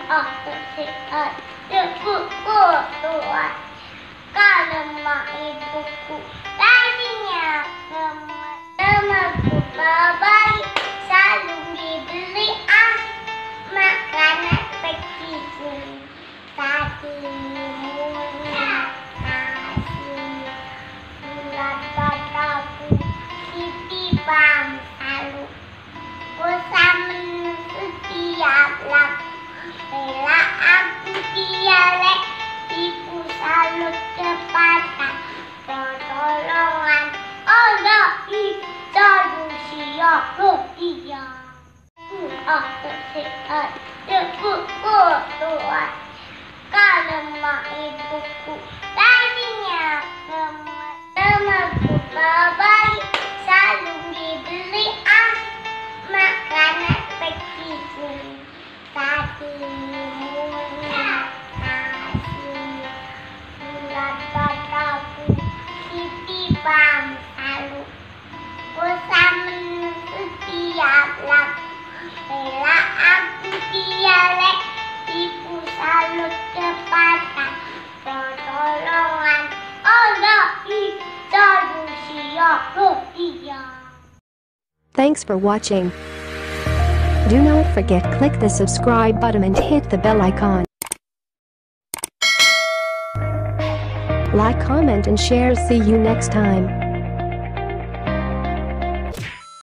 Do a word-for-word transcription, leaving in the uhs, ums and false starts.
aku sehat, ibuku kuat. Kalau mak ibuku lakinya lemah, temanku baik selalu dibeli ah makanan kecil tadi murah nasi bulat bataku titipan selalu bersama setiap laku bela aku dialek ibu selalu cepatan pertolongan Allah selalu siap sedia. Aku sehat, ibuku kuat. Kalau mak ibuku lakinya lemah, temanku baik selalu dibeli ah makanan kecil tadi murah nasi bulat bataku titipan selalu bersama setiap laku bela aku dialek ibu selalu cepatan pertolongan Allah selalu siap sedia. Thanks for watching. Do not forget click the subscribe button and hit the bell icon. Like, comment and share. See you next time.